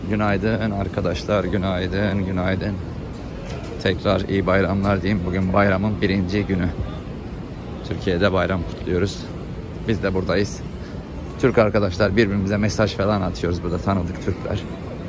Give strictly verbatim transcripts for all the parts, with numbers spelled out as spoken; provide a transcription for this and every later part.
Günaydın arkadaşlar, günaydın, günaydın. Tekrar iyi bayramlar diyeyim. Bugün bayramın birinci günü. Türkiye'de bayram kutluyoruz. Biz de buradayız. Türk arkadaşlar birbirimize mesaj falan atıyoruz burada, tanıdık Türkler.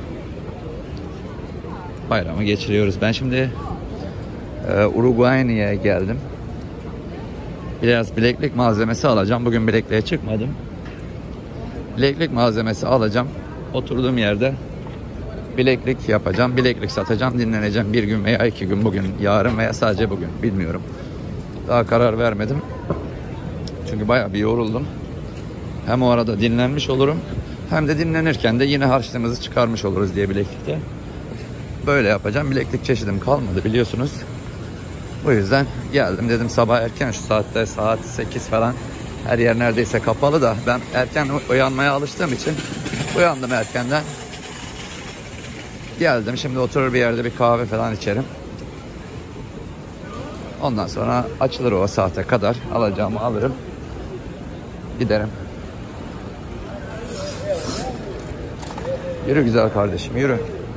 Bayramı geçiriyoruz. Ben şimdi e, Uruguay'a geldim. Biraz bileklik malzemesi alacağım. Bugün bilekliğe çıkmadım. Bileklik malzemesi alacağım. Oturduğum yerde bileklik yapacağım. Bileklik satacağım. Dinleneceğim. Bir gün veya iki gün. Bugün, yarın veya sadece bugün. Bilmiyorum. Daha karar vermedim. Çünkü bayağı bir yoruldum. Hem o arada dinlenmiş olurum. Hem de dinlenirken de yine harçlığımızı çıkarmış oluruz diye bileklikte. Böyle yapacağım. Bileklik çeşidim kalmadı biliyorsunuz. Bu yüzden geldim. Dedim sabah erken, şu saatte saat sekiz falan. Her yer neredeyse kapalı da ben erken uyanmaya alıştığım için uyandım erkenden. Geldim. Şimdi oturur bir yerde bir kahve falan içerim. Ondan sonra açılır o saate kadar. Alacağımı alırım. Giderim. Yürü güzel kardeşim, yürü.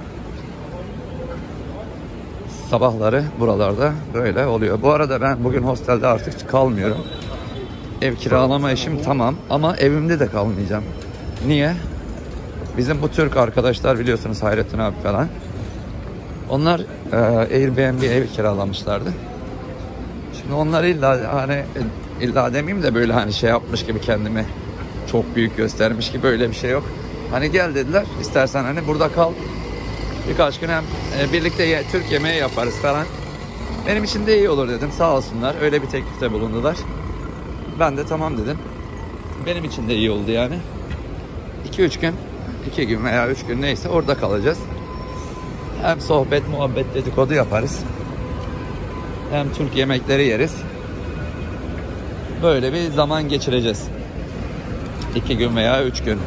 Sabahları buralarda böyle oluyor. Bu arada ben bugün hostelde artık kalmıyorum. Ev kiralama işim tamam ama evimde de kalmayacağım. Niye? Bizim bu Türk arkadaşlar biliyorsunuz, Hayrettin abi falan. Onlar e, Airbnb ev kiralamışlardı. Şimdi onlar illa hani illa demeyeyim de böyle hani şey yapmış gibi kendimi çok büyük göstermiş gibi, böyle bir şey yok. Hani gel dediler, istersen hani burada kal. Birkaç gün hem e, birlikte ye, Türk yemeği yaparız falan. Benim için de iyi olur dedim, sağ olsunlar. Öyle bir teklifte bulundular. Ben de tamam dedim. Benim için de iyi oldu yani. iki üç gün, iki gün veya üç gün neyse orada kalacağız. Hem sohbet, muhabbet, dedikodu yaparız. Hem Türk yemekleri yeriz. Böyle bir zaman geçireceğiz. iki gün veya üç gün.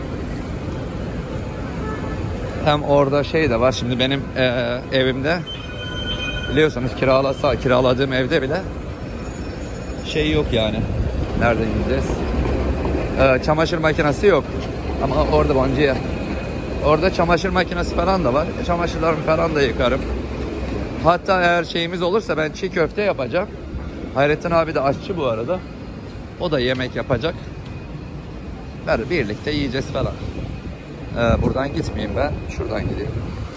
Hem orada şey de var. Şimdi benim e, evimde biliyorsunuz kiralasa, kiraladığım evde bile şey yok yani. Nereden gideceğiz? E, çamaşır makinesi yok. Ama orada Bonca'ya. Orada çamaşır makinesi falan da var. Çamaşırlarımı falan da yıkarım. Hatta eğer şeyimiz olursa ben çiğ köfte yapacağım. Hayrettin abi de aşçı bu arada. O da yemek yapacak. Ver, birlikte yiyeceğiz falan. Ee, buradan gitmeyeyim ben. Şuradan gideyim.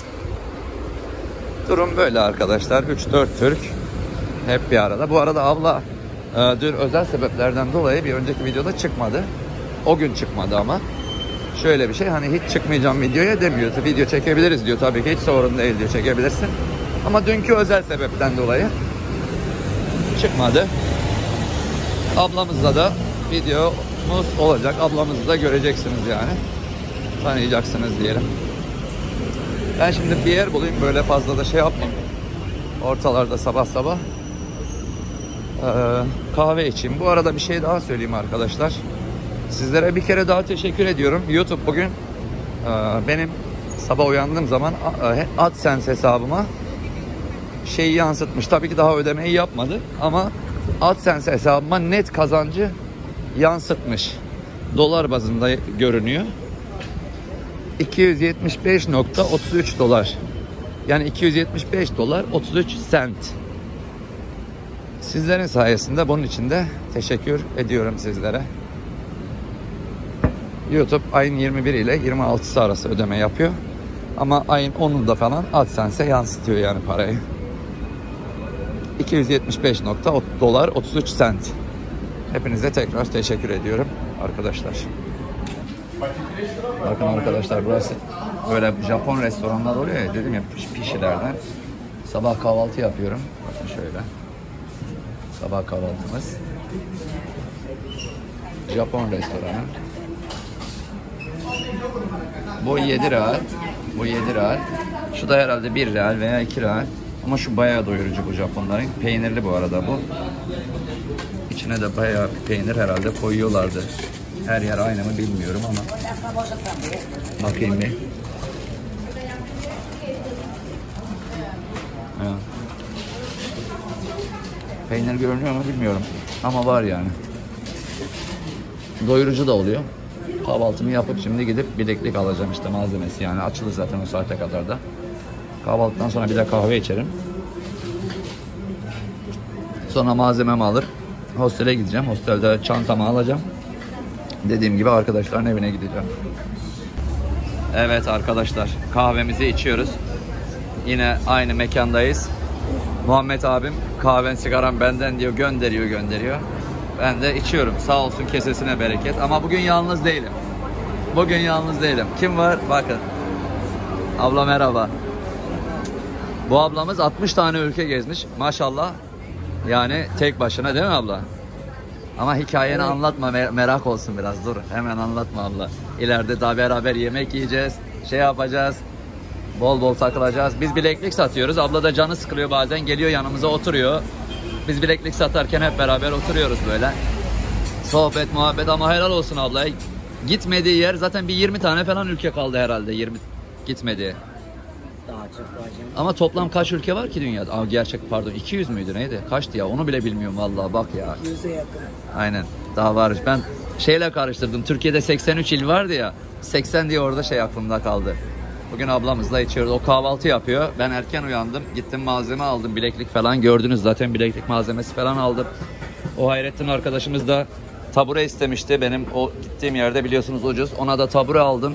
Durum böyle arkadaşlar. üç dört Türk. Hep bir arada. Bu arada abla e, dün özel sebeplerden dolayı bir önceki videoda çıkmadı. O gün çıkmadı ama. Şöyle bir şey, hani hiç çıkmayacağım videoya demiyor. Video çekebiliriz diyor. Tabii ki hiç sorun değil diyor. Çekebilirsin. Ama dünkü özel sebepten dolayı çıkmadı. Ablamızla da videomuz olacak. Ablamızı da göreceksiniz yani. Tanıyacaksınız diyelim. Ben şimdi bir yer bulayım, böyle fazla da şey yapmayayım. Ortalarda sabah sabah ee, kahve içeyim. Bu arada bir şey daha söyleyeyim arkadaşlar. Sizlere bir kere daha teşekkür ediyorum. YouTube bugün e, benim sabah uyandığım zaman AdSense hesabıma şeyi yansıtmış. Tabii ki daha ödemeyi yapmadı ama AdSense hesabıma net kazancı yansıtmış. Dolar bazında görünüyor. iki yüz yetmiş beş nokta otuz üç dolar. Yani iki yüz yetmiş beş dolar otuz üç sent. Sizlerin sayesinde bunun için de teşekkür ediyorum sizlere. YouTube ayın yirmi bir ile yirmi altısı arası ödeme yapıyor. Ama ayın onunda falan AdSense'e yansıtıyor yani parayı. iki yüz yetmiş beş dolar otuz üç sent. Hepinize tekrar teşekkür ediyorum arkadaşlar. Bakın arkadaşlar, burası böyle Japon restoranlar oluyor ya, dedim ya, pişilerden. Sabah kahvaltı yapıyorum. Bakın şöyle. Sabah kahvaltımız. Japon restoranı. Bu yedi real. Bu yedi real. Şu da herhalde bir real veya iki real. Ama şu bayağı doyurucu bu Japonların. Peynirli bu arada bu. İçine de bayağı peynir herhalde koyuyorlardı. Her yer aynı mı bilmiyorum ama. Bakayım bir. Evet. Peynir görünüyor mu bilmiyorum. Ama var yani. Doyurucu da oluyor. Kahvaltımı yapıp şimdi gidip bileklik alacağım işte malzemesi. Yani açılır zaten o saate kadar da. Kahvaltıdan sonra bir de kahve içerim. Sonra malzememi alır. Hostele gideceğim. Hostelde çantamı alacağım. Dediğim gibi arkadaşların evine gideceğim. Evet arkadaşlar, kahvemizi içiyoruz. Yine aynı mekandayız. Muhammed abim kahven sigaram benden diyor, gönderiyor gönderiyor. Ben de içiyorum. Sağ olsun, kesesine bereket. Ama bugün yalnız değilim. Bugün yalnız değilim. Kim var? Bakın. Abla merhaba. Bu ablamız altmış tane ülke gezmiş. Maşallah. Yani tek başına değil mi abla? Ama hikayeni evet. Anlatma, merak olsun biraz. Dur, hemen anlatma abla. İleride daha beraber yemek yiyeceğiz. Şey yapacağız. Bol bol takılacağız. Biz bileklik satıyoruz. Abla da canı sıkılıyor bazen. Geliyor yanımıza oturuyor. Biz bileklik satarken hep beraber oturuyoruz böyle. Sohbet, muhabbet ama helal olsun abla. Gitmediği yer zaten bir yirmi tane falan ülke kaldı herhalde. yirmi gitmediği. Daha çok var canım. Ama toplam kaç ülke var ki dünyada? Aa, gerçek pardon iki yüz müydü neydi? Kaçtı ya? Onu bile bilmiyorum vallahi bak ya. iki yüze yakın. Aynen. Daha var. Ben şeyle karıştırdım. Türkiye'de seksen üç il vardı ya. seksen diye orada şey aklımda kaldı. Bugün ablamızla içiyoruz. O kahvaltı yapıyor. Ben erken uyandım. Gittim malzeme aldım. Bileklik falan. Gördünüz zaten bileklik malzemesi falan aldım. O Hayrettin arkadaşımız da tabure istemişti. Benim o gittiğim yerde biliyorsunuz ucuz. Ona da tabure aldım.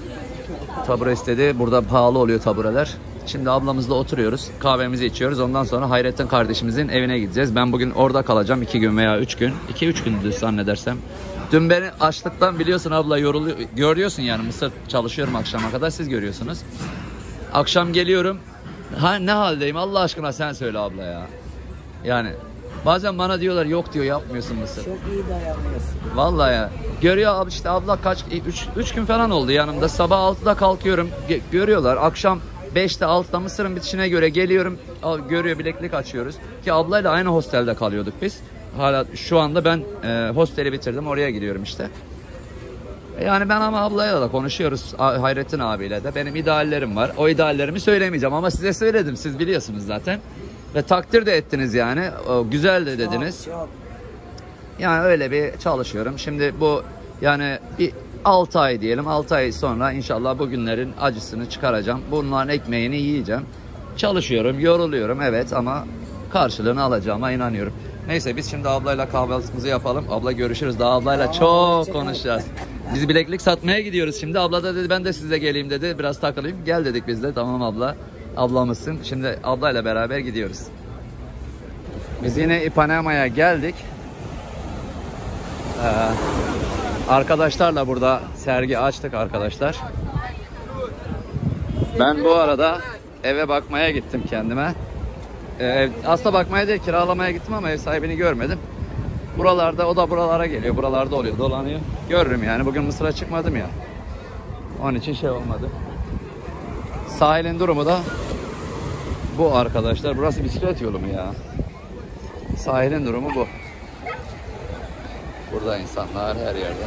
Tabure istedi. Burada pahalı oluyor tabureler. Şimdi ablamızla oturuyoruz. Kahvemizi içiyoruz. Ondan sonra Hayrettin kardeşimizin evine gideceğiz. Ben bugün orada kalacağım. iki gün veya üç gün. iki üç gündü zannedersem. Dün beni açlıktan biliyorsun abla yoruluyor. Görüyorsun yani Mısır çalışıyorum akşama kadar. Siz görüyorsunuz. Akşam geliyorum. Ha, ne haldeyim Allah aşkına sen söyle abla ya. Yani bazen bana diyorlar yok diyor yapmıyorsun Mısır. Çok iyi dayanıyorsun. Vallahi ya. Görüyor abi işte abla kaç üç gün falan oldu yanımda. Sabah altıda kalkıyorum. Görüyorlar. Akşam beşte altıda Mısır'ın bitişine göre geliyorum. Görüyor bileklik açıyoruz. Ki ablayla aynı hostelde kalıyorduk biz. Hala şu anda ben e, hosteli bitirdim. Oraya gidiyorum işte. Yani ben ama ablayla da konuşuyoruz. Hayrettin abiyle de. Benim ideallerim var. O ideallerimi söylemeyeceğim ama size söyledim. Siz biliyorsunuz zaten. Ve takdir de ettiniz yani. O, güzel de dediniz. Çok, çok. Yani öyle bir çalışıyorum. Şimdi bu yani bir altı ay diyelim. altı ay sonra inşallah bu günlerin acısını çıkaracağım. Bunların ekmeğini yiyeceğim. Çalışıyorum, yoruluyorum evet ama karşılığını alacağıma inanıyorum. Neyse biz şimdi ablayla kahvaltımızı yapalım. Abla görüşürüz. Daha ablayla Aa, çok konuşacağız. Biz bileklik satmaya gidiyoruz şimdi. Abla da dedi ben de size geleyim dedi. Biraz takılayım. Gel dedik biz de. Tamam abla. Ablamızsın. Şimdi ablayla beraber gidiyoruz. Biz yine Ipanema'ya geldik. Ee, arkadaşlarla burada sergi açtık arkadaşlar. Ben bu arada eve bakmaya gittim kendime. Ee, aslında bakmaya değil kiralamaya gittim ama ev sahibini görmedim. Buralarda o da buralara geliyor. Buralarda oluyor dolanıyor. Görürüm yani bugün Mısır'a çıkmadım ya. Onun için şey olmadı. Sahilin durumu da bu arkadaşlar. Burası bisiklet yolu mu ya? Sahilin durumu bu. Burada insanlar her yerde.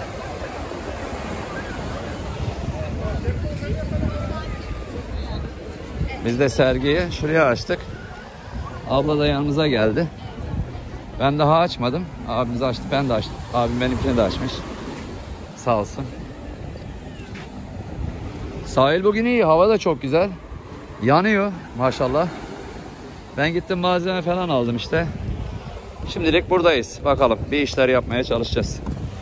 Biz de sergiyi şuraya açtık. Abla da yanımıza geldi. Ben daha açmadım. Abimiz açtı. Ben de açtım. Abim benimkini de açmış. Sağ olsun. Sahil bugün iyi. Hava da çok güzel. Yanıyor maşallah. Ben gittim malzeme falan aldım işte. Şimdilik buradayız. Bakalım bir işler yapmaya çalışacağız.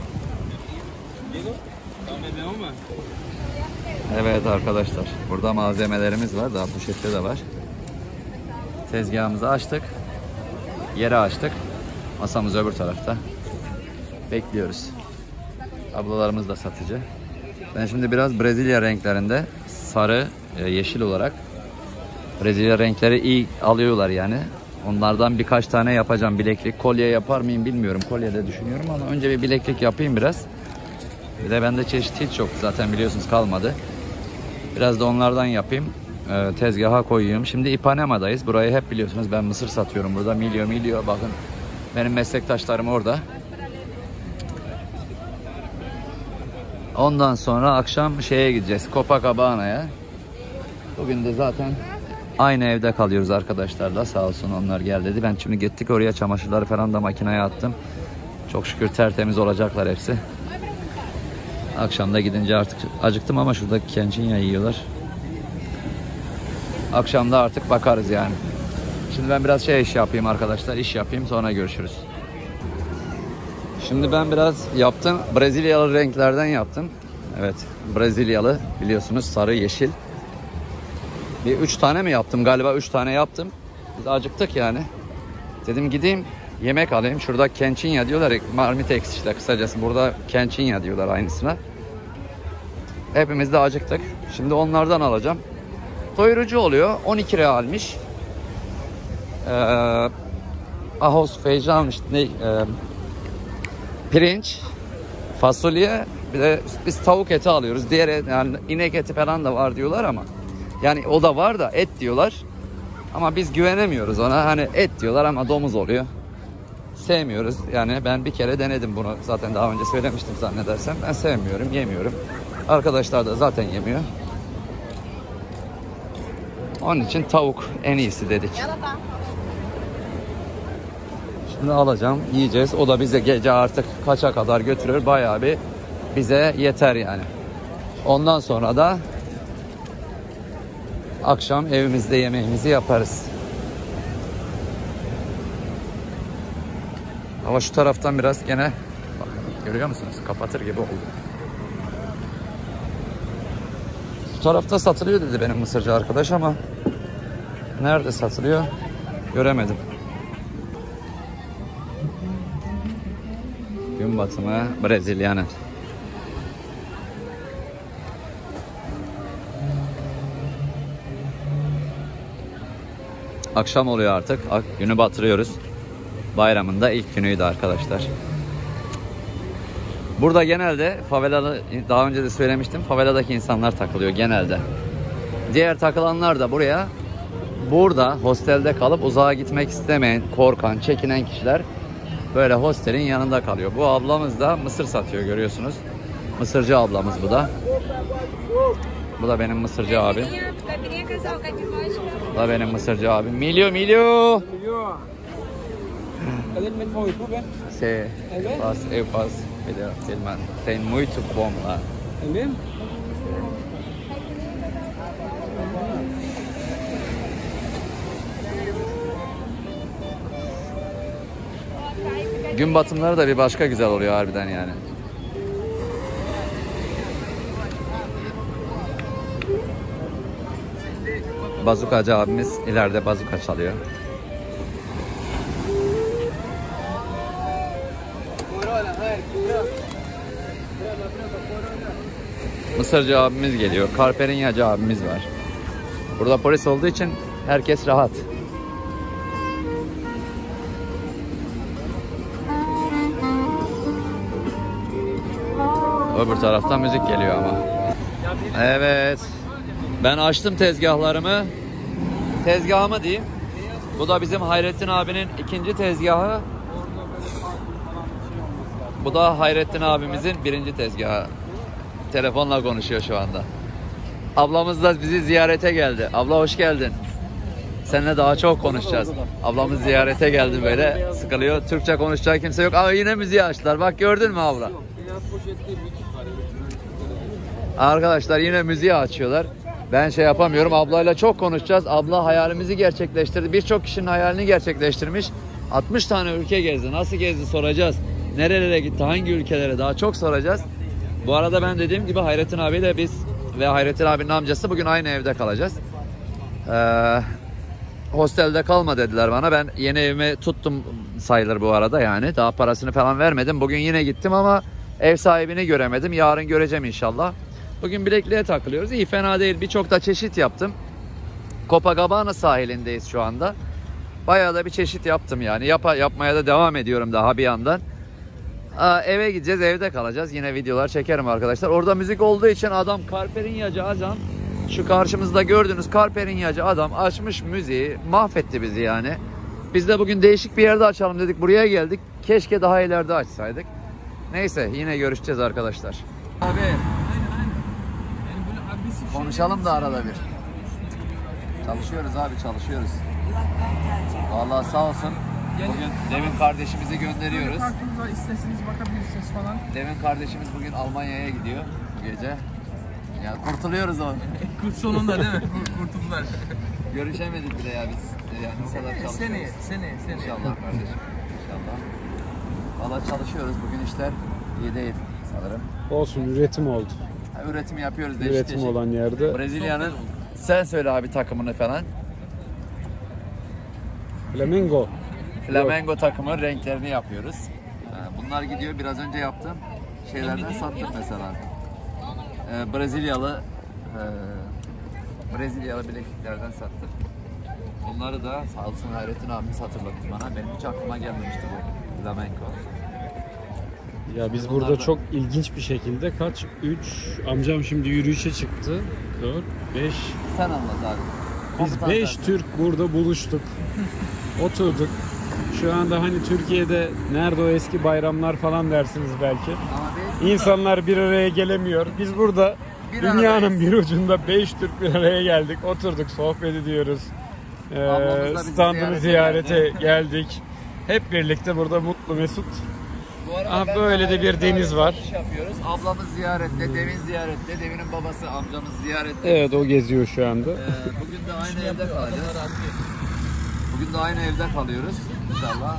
Evet arkadaşlar. Burada malzemelerimiz var. Daha poşette de var. Tezgahımızı açtık. Yere açtık. Masamız öbür tarafta. Bekliyoruz. Ablalarımız da satıcı. Ben şimdi biraz Brezilya renklerinde sarı, yeşil olarak Brezilya renkleri iyi alıyorlar yani. Onlardan birkaç tane yapacağım. Bileklik, kolye yapar mıyım bilmiyorum. Kolye de düşünüyorum ama önce bir bileklik yapayım biraz. Bir de bende çeşit hiç yok. Zaten biliyorsunuz kalmadı. Biraz da onlardan yapayım. Ee, tezgaha koyuyorum. Şimdi Ipanema'dayız. Burayı hep biliyorsunuz. Ben mısır satıyorum burada. Milyo milyo. Bakın benim meslektaşlarım orada. Ondan sonra akşam şeye gideceğiz. Copacabana'ya. Bugün de zaten aynı evde kalıyoruz arkadaşlarla. Sağ olsun onlar gel dedi. Ben şimdi gittik oraya çamaşırları falan da makineye attım. Çok şükür tertemiz olacaklar hepsi. Akşamda gidince artık acıktım ama şurada kençinya yiyorlar. Akşamda artık bakarız yani. Şimdi ben biraz şey iş yapayım arkadaşlar. İş yapayım, sonra görüşürüz. Şimdi ben biraz yaptım. Brezilyalı renklerden yaptım. Evet, Brezilyalı biliyorsunuz, sarı yeşil. Bir üç tane mi yaptım galiba? Üç tane yaptım. Biz acıktık yani. Dedim gideyim yemek alayım. Şurada kençinya diyorlar ya, marmitex işte kısacası. Burada kençinya diyorlar aynısına. Hepimiz de acıktık. Şimdi onlardan alacağım. Doyurucu oluyor. on iki realmiş. Ee, ahos fecan işte ne? Ee, pirinç, fasulye, bir de biz tavuk eti alıyoruz. Diğer yani inek eti falan da var diyorlar ama yani o da var da et diyorlar. Ama biz güvenemiyoruz ona. Hani et diyorlar ama domuz oluyor. Sevmiyoruz. Yani ben bir kere denedim bunu. Zaten daha önce söylemiştim zannedersem. Ben sevmiyorum, yemiyorum. Arkadaşlar da zaten yemiyor. Onun için tavuk en iyisi dedik. Şimdi alacağım, yiyeceğiz. O da bize gece artık kaça kadar götürür. Bayağı bir bize yeter yani. Ondan sonra da akşam evimizde yemeğimizi yaparız. Ama şu taraftan biraz gene bakın, görüyor musunuz? Kapatır gibi oldu. Bu tarafta satılıyor dedi benim mısırcı arkadaş ama nerede satılıyor göremedim. Gün batımı Brezilya'nın. Akşam oluyor artık. Günü batırıyoruz. Bayramın da ilk günüydü arkadaşlar. Burada genelde favelada, daha önce de söylemiştim, faveladaki insanlar takılıyor genelde. Diğer takılanlar da buraya, burada hostelde kalıp uzağa gitmek istemeyen, korkan, çekinen kişiler böyle hostelin yanında kalıyor. Bu ablamız da mısır satıyor, görüyorsunuz. Mısırcı ablamız bu da. Bu da benim mısırcı abim. Bu da benim mısırcı abim. Milio, Milio. Se, faz, eu faço video filmando. Tem muito bom lá. É mesmo? Gün batımları da bir başka güzel oluyor harbiden yani. Bazukacı abimiz ileride bazuka çalıyor. Mısırcı abimiz geliyor. Karperinyacı abimiz var. Burada polis olduğu için herkes rahat. Öbür taraftan müzik geliyor ama. Evet. Ben açtım tezgahlarımı. Tezgahımı diyeyim. Bu da bizim Hayrettin abinin ikinci tezgahı. Bu da Hayrettin abimizin birinci tezgahı. Telefonla konuşuyor şu anda. Ablamız da bizi ziyarete geldi. Abla hoş geldin. Seninle daha çok konuşacağız. Ablamız ziyarete geldi böyle. Sıkılıyor. Türkçe konuşacak kimse yok. Aa, yine müziği açtılar. Bak gördün mü abla? Arkadaşlar yine müziği açıyorlar. Ben şey yapamıyorum. Ablayla çok konuşacağız. Abla hayalimizi gerçekleştirdi. Birçok kişinin hayalini gerçekleştirmiş. altmış tane ülke gezdi. Nasıl gezdi soracağız. Nerelere gitti? Hangi ülkelere? Daha çok soracağız. Bu arada ben dediğim gibi Hayrettin abiyle biz ve Hayrettin abinin amcası bugün aynı evde kalacağız. Ee, hostelde kalma dediler bana. Ben yeni evimi tuttum sayılır bu arada yani. Daha parasını falan vermedim. Bugün yine gittim ama ev sahibini göremedim. Yarın göreceğim inşallah. Bugün Bilekli'ye takılıyoruz. İyi, fena değil. Birçok da çeşit yaptım. Copacabana sahilindeyiz şu anda. Bayağı da bir çeşit yaptım yani. Yap yapmaya da devam ediyorum daha bir yandan. Aa, eve gideceğiz, evde kalacağız. Yine videolar çekerim arkadaşlar. Orada müzik olduğu için adam, Karperinyacı adam, şu karşımızda gördüğünüz Karperinyacı adam açmış müziği, mahvetti bizi yani. Biz de bugün değişik bir yerde açalım dedik, buraya geldik. Keşke daha ileride açsaydık. Neyse, yine görüşeceğiz arkadaşlar. Abi konuşalım da arada bir. Çalışıyoruz abi, çalışıyoruz. Vallahi sağ olsun Bugün Devin kardeşimizi gönderiyoruz. Farkımız var, isterseniz bakabilirsiniz falan. Devin kardeşimiz bugün Almanya'ya gidiyor bu gece. Ya kurtuluyoruz o. Kurt sonunda değil mi? Kurtuldular. Görüşemedik bile ya biz. Yani o kadar çalışıyoruz. Seni, seni, seni. İnşallah kardeşim. İnşallah. Valla çalışıyoruz. Bugün işler iyi değil sanırım. Olsun, üretim oldu. Ha, üretim yapıyoruz. Değişik Üretim değişik. olan yerde. Brezilya'nın, sen söyle abi takımını falan. Flamengo. Flamengo takımı renklerini yapıyoruz. Bunlar gidiyor. Biraz önce yaptığım şeylerden sattık mesela. Ee, Brezilyalı e, Brezilyalı bilekliklerden sattık. Bunları da sağ olsun Hayrettin abimiz hatırlattı bana. Benim hiç aklıma gelmemişti bu Flamengo. Ya biz Bunlar burada da- çok ilginç bir şekilde kaç? üç amcam şimdi yürüyüşe çıktı. dört, beş. Sen anlat abi. Biz Komutan beş sensin. Türk burada buluştuk. Oturduk. Şu anda hani Türkiye'de nerede o eski bayramlar falan dersiniz belki. Ama biz İnsanlar bir araya gelemiyor. Biz burada Bir dünyanın aradayız. bir ucunda beş Türk bir araya geldik. Oturduk, sohbet ediyoruz. Ee, Ablamız da bizi standını ziyarete ziyarete geldik. Hep birlikte burada mutlu mesut. bu arada Ah, ben böyle de bir Hayrettin deniz abiyle var. iş yapıyoruz. Ablamız ziyarette, Devin ziyarette, Devin'in babası amcamız ziyarette. Evet, o geziyor şu anda. Ee, bugün de aynı evde kalacağız. Bugün de aynı evde kalıyoruz inşallah.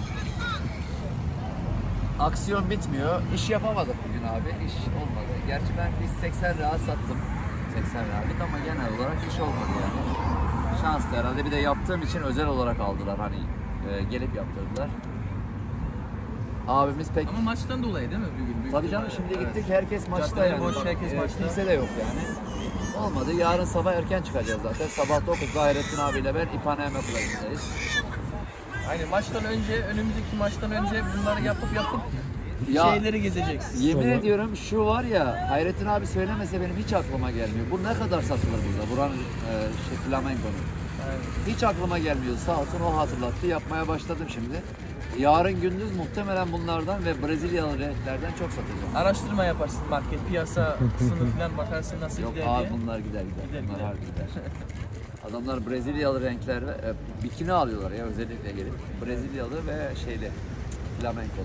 Aksiyon bitmiyor. İş yapamadık bugün abi. İş olmadı. Gerçi ben biz seksen lira sattım. seksen liralık ama genel olarak iş olmadı yani. Şanslı herhalde. Bir de yaptığım için özel olarak aldılar. Hani e, gelip yaptırdılar. Abimiz pek... Ama maçtan dolayı değil mi bugün? Büyük Tabii canım ihtimalle. şimdi Evet. gittik herkes maçta Caddeler yani. boş, herkes Ee, maçta. Kimse de yok yani. Olmadı. Yarın sabah erken çıkacağız zaten. Sabah dokuzda Hayrettin abiyle ben İpanema plajındayız. Aynen, maçtan önce, önümüzdeki maçtan önce bunları yapıp yapıp Ya, şeyleri gezeceksin. Yemin Sonra- ediyorum şu var ya, Hayrettin abi söylemese benim hiç aklıma gelmiyor. Bu ne kadar satılır burada? Buranın e, şey, flamenko'nun. Hiç aklıma gelmiyor. Sağ olsun o hatırlattı. Yapmaya başladım şimdi. Yarın gündüz muhtemelen bunlardan ve Brezilyalı renklerden çok satacağım. Araştırma yaparsın, market, piyasa kısmını falan bakarsın nasıl Yok gider abi diye. bunlar gider gider. Gider, bunlar gider. harbi gider. Adamlar Brezilyalı renkler ve e, bikini alıyorlar ya özellikle gelip. Brezilyalı ve şeyli flamenkolu.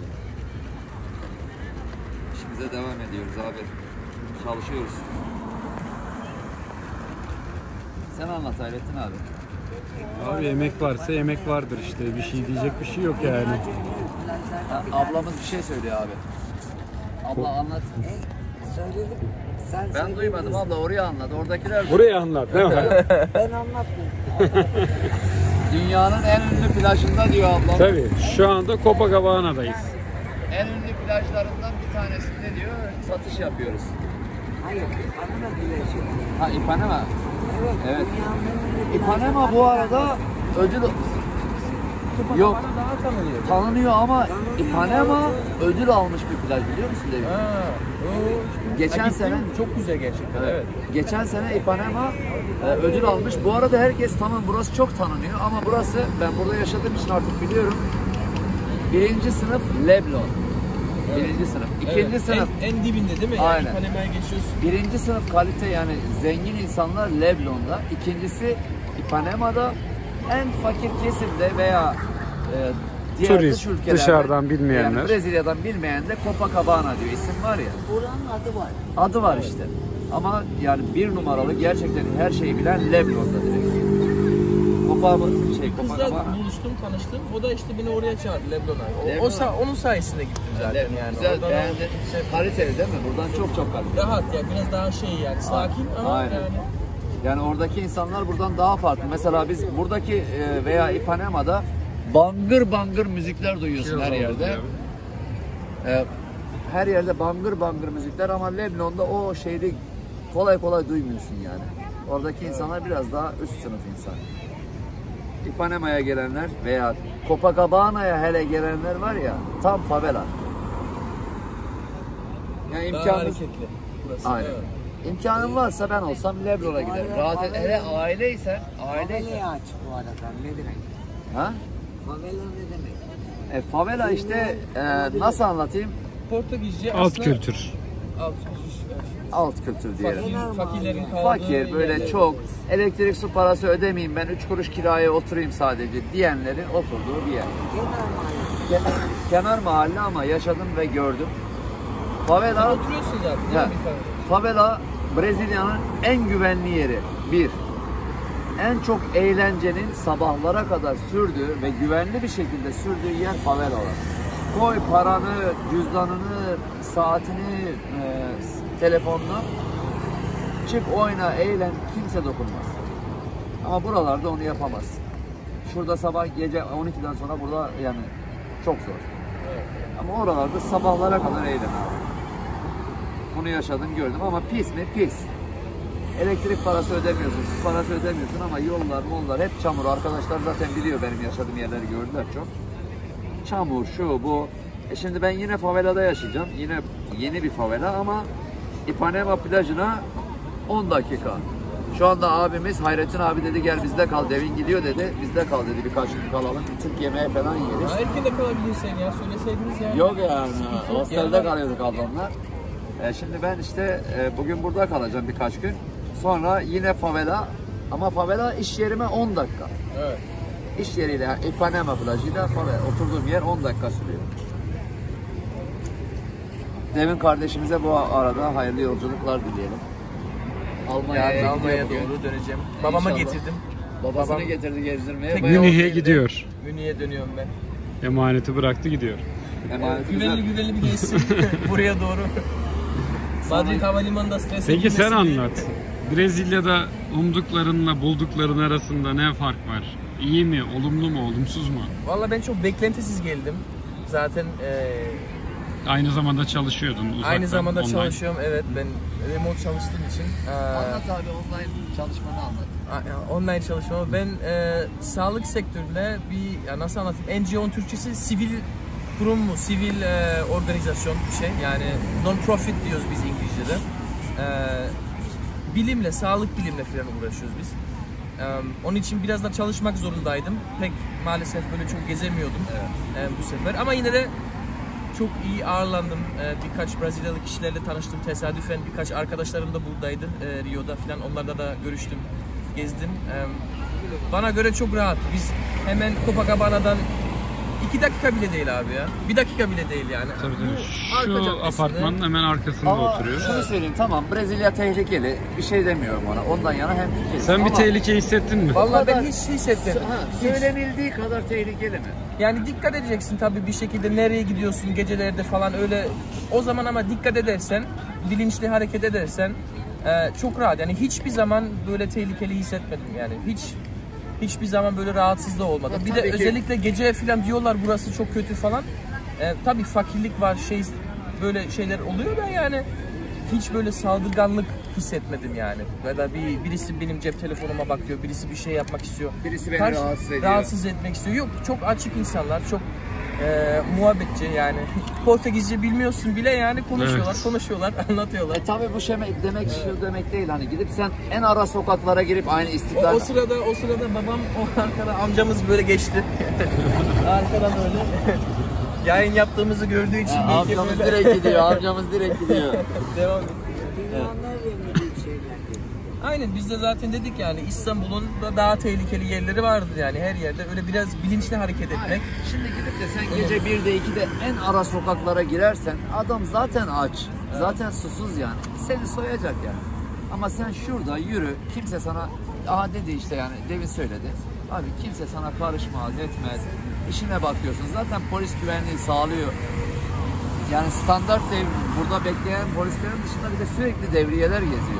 İşimize devam ediyoruz abi. Çalışıyoruz. Sen anlat Hayrettin abi. Abi emek varsa emek vardır işte. Bir şey diyecek bir şey yok yani. Ha, ablamız bir şey söylüyor abi. Abla anlat. Söyledim. Sen Ben söyledin. duymadım abla oraya anlat. Oradakiler Burayı anlat değil mi? Ben anlatmıyorum. dünyanın en ünlü plajında diyor ablam. Tabii. Şu anda Copacabana'dayız. En ünlü plajlarından bir tanesinde diyor satış yapıyoruz. Hayır, Ipanema Plajı. Ha İpanema. Evet. Evet. Dünyanın en ünlü İpanema bu arada ödül yok Bana daha tanınıyor. tanınıyor ama İpanema ödül almış bir plaj biliyor musun Devin? Ha, o- Geçen Ha, gittim. sene- çok güzel gerçekten. Evet. Geçen sene İpanema e, ödül almış. Bu arada herkes tamam burası çok tanınıyor ama burası ben burada yaşadığım için artık biliyorum. Birinci sınıf Leblon. Birinci sınıf. İkinci Evet, sınıf. En, en dibinde değil mi? Yani Aynen. Ipanema'ya geçiyorsun. Birinci sınıf kalite yani zengin insanlar Leblon'da. İkincisi İpanema'da en fakir kesimde veya e, diğer Turist, dış ülkelerde, dışarıdan bilmeyenler. yani Brezilya'dan bilmeyen de Copacabana diyor isim var ya. Buranın adı var. Adı var işte. Ama yani bir numaralı gerçekten her şeyi bilen Leblon'da direkt. Copa şey Kızla Copacabana. buluştum, tanıştım. O da işte beni oraya çağırdı, Leblon'a. O, Leblon. o sa- onun sayesinde gittim zaten Leblon. yani. Güzel Oradan beğendin. şey- Kaliteli değil mi? Buradan çok çok kaliteli. Rahat ya, biraz daha şey yani, sakin ama Aynen. yani. Yani oradaki insanlar buradan daha farklı. Mesela biz buradaki e, veya İpanema'da bangır bangır müzikler duyuyorsun her yerde. E, her yerde bangır bangır müzikler ama Leblon'da o şeyde kolay kolay duymuyorsun yani. Oradaki insanlar biraz daha üst sınıf insan. İpanema'ya gelenler veya Copacabana'ya hele gelenler var ya tam favela. Yani Daha imkanınız, hareketli burası. aynen. Evet. İmkanın varsa ben olsam Leblon'a giderim. Rahat et. Hele aileysen, aileysen. Favela'ya aç bu arada. Ne demek? Ha? Favela ne demek? E, favela işte e, nasıl anlatayım? Portekizce Alt aslında- kültür. Alt kültür. alt kültür diyelim. Fakir, fakirlerin kaldığı Fakir böyle yerler. çok elektrik su parası ödemeyeyim ben üç kuruş kiraya oturayım sadece diyenlerin oturduğu bir yer. Kenar, kenar mahalle ama yaşadım ve gördüm. Favela, Oturuyorsun zaten. Ha, değil mi bir favela? favela Brezilya'nın en güvenli yeri. Bir. En çok eğlencenin sabahlara kadar sürdüğü ve güvenli bir şekilde sürdüğü yer favela olan. Koy paranı, cüzdanını, saatini, e, telefonunu, çık oyna, eğlen, kimse dokunmaz. Ama buralarda onu yapamaz. Şurada sabah gece on ikiden sonra burada yani çok zor. Evet. Ama oralarda sabahlara kadar eğlen abi. Bunu yaşadım gördüm ama pis mi? Pis. Elektrik parası ödemiyorsun, su parası ödemiyorsun ama yollar, mollar hep çamur. Arkadaşlar zaten biliyor benim yaşadığım yerleri gördüler çok. Çamur, şu, bu. E şimdi ben yine favelada yaşayacağım. Yine yeni bir favela ama Ipanema plajına on dakika. Şu anda abimiz Hayrettin abi dedi gel bizde kal. Devin gidiyor dedi. Bizde kal dedi birkaç gün kalalım. Türk yemeği falan yeriz. Belki de kalabilirsen ya söyleseydiniz ya. Yok yani. Hostelde Yani. kalıyorduk ablamla. E şimdi ben işte e, bugün burada kalacağım birkaç gün. Sonra yine favela ama favela iş yerime on dakika. Evet. İş yeriyle yani Ipanema plajıyla favela oturduğum yer on dakika sürüyor. Devin kardeşimize bu arada hayırlı yolculuklar dileyelim. Almanya'ya Yarın gidiyor Almanya'ya bugün. doğru döneceğim. Babama İnşallah. getirdim. Babasını Babam- getirdi gezdirmeye. Tek- Bayağı Münih'e otelde gidiyor. Münih'e dönüyorum ben. Emaneti bıraktı gidiyor. emanet Güvenli güzel. güvenli bir geçsin buraya doğru. Madrid Havalimanı'nda stres Peki sen edilmesin diye. anlat. Brezilya'da umduklarınla buldukların arasında ne fark var? İyi mi, olumlu mu, olumsuz mu? Valla ben çok beklentisiz geldim. Zaten eee, Aynı zamanda çalışıyordun uzaktan, aynı zamanda online. çalışıyorum. Evet ben remote çalıştığım için. eee, Anlat abi online çalışmanı anlat. a- online çalışıyorum. Ben eee, sağlık sektöründe bir ya nasıl anlatayım? N G O'nun Türkçesi sivil kurum mu? Sivil eee, organizasyon bir şey. Yani non-profit diyoruz biz İngilizce'de. Eee, bilimle, sağlık bilimle falan uğraşıyoruz biz. Eee, onun için biraz da çalışmak zorundaydım. Pek maalesef böyle çok gezemiyordum eee, bu sefer. Ama yine de çok iyi ağırlandım. Eee, birkaç Brezilyalı kişilerle tanıştım. Tesadüfen birkaç arkadaşlarım da buradaydı. Eee, Rio'da falan. Onlarla da görüştüm, gezdim. Eee, bana göre çok rahat. Biz hemen Copacabana'dan iki dakika bile değil abi ya. Bir dakika bile değil yani. Tabii tabii. Bu arka Şu caddesinde- apartmanın hemen arkasında Ama oturuyor. şunu söyleyeyim tamam Brezilya tehlikeli bir şey demiyorum ona ondan yana hem fikir. Sen bir Ama- tehlike hissettin mi? Vallahi ben kadar- hiç hissetmedim. Ha, Hiç. söylenildiği kadar tehlikeli mi? Yani dikkat edeceksin tabii bir şekilde nereye gidiyorsun gecelerde falan öyle. O zaman ama dikkat edersen, bilinçli hareket edersen e, çok rahat. Yani hiçbir zaman böyle tehlikeli hissetmedim yani. Hiç hiçbir zaman böyle rahatsız da olmadı. Ya Bir de tabii ki- özellikle gece falan diyorlar burası çok kötü falan. E, tabii fakirlik var, şey böyle şeyler oluyor da yani hiç böyle saldırganlık hissetmedim yani. Ya da bir birisi benim cep telefonuma bakıyor, birisi bir şey yapmak istiyor. Birisi beni Karşı- rahatsız ediyor. rahatsız etmek istiyor. Yok çok açık insanlar, çok e, muhabbetçi yani. Portekizce bilmiyorsun bile yani konuşuyorlar, Evet. konuşuyorlar, anlatıyorlar. E tabi bu şey demek şu demek değil hani gidip sen en ara sokaklara girip aynı O, istiklal o sırada o sırada babam o arkada amcamız böyle geçti. Arkadan öyle. Yayın yaptığımızı gördüğü için Ha, belki amcamız böyle- direkt gidiyor amcamız direkt gidiyor. Devam et. Dünyanın her yerinde büyük şeyler geliyor. Aynen biz de zaten dedik yani İstanbul'un da daha tehlikeli yerleri vardır yani her yerde öyle biraz bilinçli hareket etmek. Şimdi gidip de sen gece birde ikide en ara sokaklara girersen adam zaten aç. Zaten susuz yani. Seni soyacak yani. Ama sen şurada yürü. Kimse sana aha dedi işte yani demin söyledi. Abi kimse sana karışmaz etmez. İşine bakıyorsun. Zaten polis güvenliği sağlıyor. Yani standart dev, burada bekleyen polislerin dışında bir de sürekli devriyeler geziyor.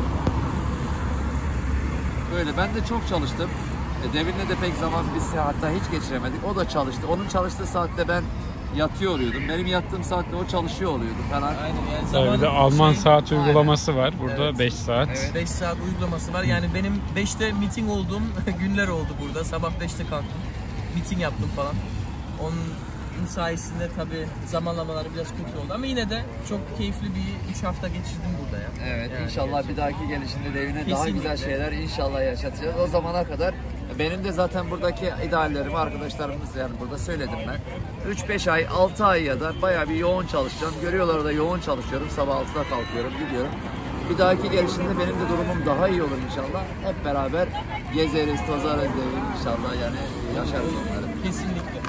Böyle ben de çok çalıştım. E, Devin'le de pek zaman biz hatta hiç geçiremedik. O da çalıştı. Onun çalıştığı saatte ben yatıyor oluyordum. Benim yattığım saatte o çalışıyor oluyordu falan. Aynen yani Tabii zaman bir de Alman şey- saat aynen. uygulaması var. Burada Evet. beş saat. Evet, beş saat uygulaması var. Yani benim beşte meeting olduğum günler oldu burada. Sabah beşte kalktım. Meeting yaptım falan. Onun sayesinde tabii zamanlamaları biraz kötü oldu ama yine de çok keyifli bir üç hafta geçirdim burada ya. Evet Yani inşallah gerçekten. bir dahaki gelişinde Devin'e daha Kesinlikle. güzel şeyler inşallah yaşatacağız. O zamana kadar benim de zaten buradaki ideallerimi arkadaşlarımız yani burada söyledim ben. üç beş ay altı ay ya da bayağı bir yoğun çalışacağım. Görüyorlar da yoğun çalışıyorum. Sabah altıda kalkıyorum gidiyorum. Bir dahaki gelişinde benim de durumum daha iyi olur inşallah. Hep beraber gezeriz, tozarız diyelim inşallah, yani yaşarız onları. Kesinlikle.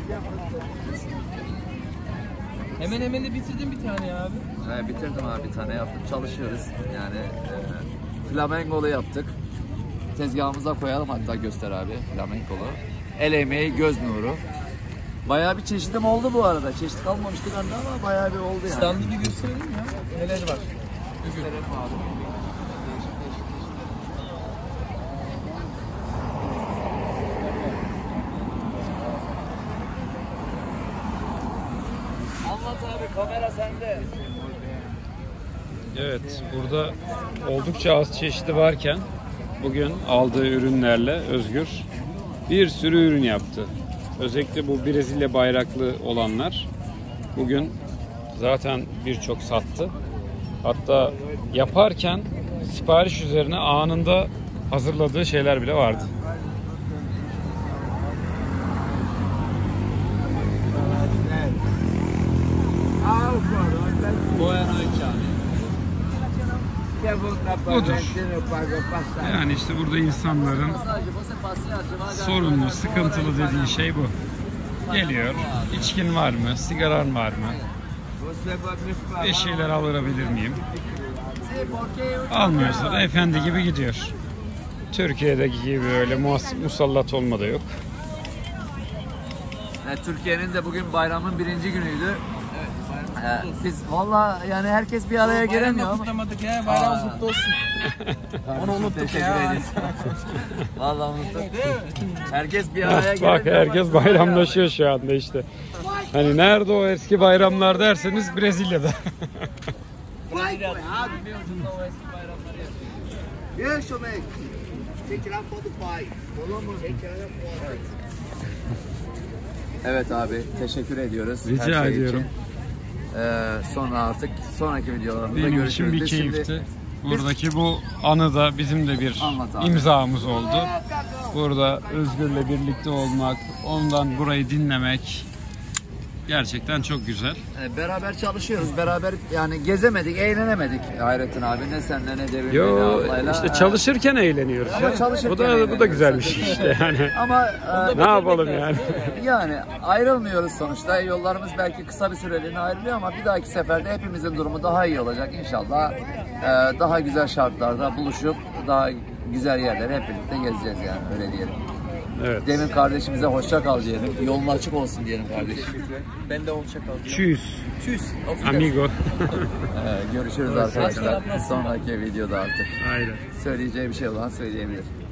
Hemen hemen de bitirdin bir tane ya abi. He, bitirdim abi, bir tane yaptım, çalışıyoruz. Yani e, flamengolu yaptık. Tezgahımıza koyalım, hatta göster abi flamengolu. El emeği, göz nuru. Bayağı bir çeşidim oldu bu arada. Çeşit kalmamıştı bende ama bayağı bir oldu yani. Standı bir gösterelim ya. Neler var? Gösterelim abi. Anlat abi, kamera sende. Evet, burada oldukça az çeşidi varken bugün aldığı ürünlerle Özgür bir sürü ürün yaptı. Özellikle bu Brezilya bayraklı olanlar bugün zaten birçok sattı. Hatta yaparken sipariş üzerine anında hazırladığı şeyler bile vardı. Budur. Yani işte burada insanların sorunlu, sıkıntılı dediği şey bu. Geliyor, içkin var mı, sigaran var mı? Bir şeyler alabilir miyim? Almıyorsa da efendi gibi gidiyor. Türkiye'deki gibi öyle mus- musallat olma da yok. Evet, Türkiye'nin de bugün bayramın birinci günüydü. Ee, biz valla yani herkes bir araya gelemiyor ama. Kutlamadık ya. Bayramımız kutlu olsun. Onu unuttuk ya. Valla unuttuk. Herkes bir araya Bak gelemiyor. herkes bayramlaşıyor şu anda işte. Hani nerede o eski bayramlar derseniz Brezilya'da. Evet abi, teşekkür ediyoruz. Rica her şey ediyorum. için. Ee, sonra artık sonraki videolarımızda Benim görüşürüz. için bir Biz keyifti. şimdi- Buradaki bu anı da bizim de bir Anlat abi. imzamız oldu. Burada Özgür'le birlikte olmak, ondan burayı dinlemek gerçekten çok güzel. Ee, beraber çalışıyoruz, beraber yani gezemedik, eğlenemedik Hayrettin abi, ne senle ne Devin Yo Bey'le, ablayla. işte Ee, çalışırken eğleniyoruz. Ama ya. çalışırken bu da bu da eğleniyoruz. güzel bir şey işte yani. Ama e, Ne yapalım yani? yani ayrılmıyoruz sonuçta. Yollarımız belki kısa bir süreliğine ayrılıyor ama bir dahaki seferde hepimizin durumu daha iyi olacak inşallah. Ee, daha güzel şartlarda buluşup daha güzel yerleri hep birlikte gezeceğiz yani, öyle diyelim. Evet. Demin kardeşimize hoşça kal diyelim. Yolun açık olsun diyelim kardeşim. Ben de hoşça kal. Tschüss. Tschüss. Auf Wiedersehen. Amigo. Ee, görüşürüz arkadaşlar. Sonraki videoda artık. Aynen. Söyleyeceği bir şey olan söyleyebilir.